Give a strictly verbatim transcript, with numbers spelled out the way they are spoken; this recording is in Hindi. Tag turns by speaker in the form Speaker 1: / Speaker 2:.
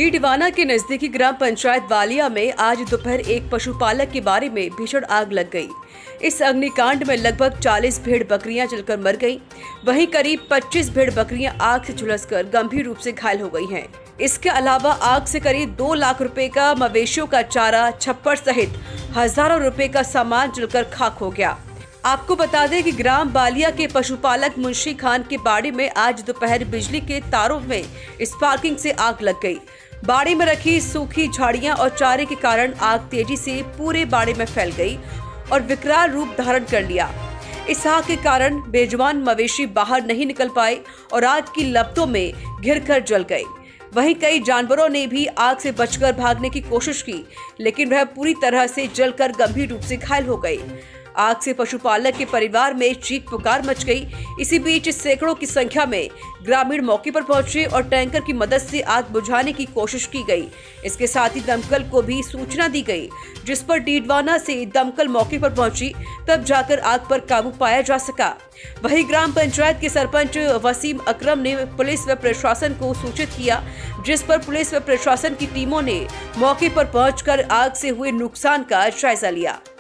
Speaker 1: डीडवाना के नजदीकी ग्राम पंचायत वालिया में आज दोपहर एक पशुपालक के बारे में भीषण आग लग गई। इस अग्निकांड में लगभग चालीस भेड़ बकरियां जलकर मर गईं। वहीं करीब पच्चीस भेड़ बकरियां आग से झुलसकर गंभीर रूप से घायल हो गई हैं। इसके अलावा आग से करीब दो लाख रुपए का मवेशियों का चारा, छप्पर सहित हजारों रुपए का सामान जलकर खाक हो गया। आपको बता दें कि ग्राम बालिया के पशुपालक मुंशी खान के बाड़ी में आज दोपहर बिजली के तारों में स्पार्किंग से आग लग गई। बाड़ी में रखी सूखी झाड़ियां और चारे के कारण आग तेजी से पूरे बाड़ी में फैल गई और विकराल रूप धारण कर लिया। इस आग के कारण बेजुबान मवेशी बाहर नहीं निकल पाए और आग की लपटों में घिरकर जल गए। वहीं कई जानवरों ने भी आग से बचकर भागने की कोशिश की, लेकिन वह पूरी तरह से जलकर गंभीर रूप से घायल हो गए। आग से पशुपालक के परिवार में चीख पुकार मच गई। इसी बीच सैकड़ों की संख्या में ग्रामीण मौके पर पहुंचे और टैंकर की मदद से आग बुझाने की कोशिश की गई। इसके साथ ही दमकल को भी सूचना दी गई, जिस पर डीडवाना से दमकल मौके पर पहुंची, तब जाकर आग पर काबू पाया जा सका। वहीं ग्राम पंचायत के सरपंच वसीम अकरम ने पुलिस व प्रशासन को सूचित किया, जिस पर पुलिस व प्रशासन की टीमों ने मौके पर पहुंचकर आग से हुए नुकसान का जायजा लिया।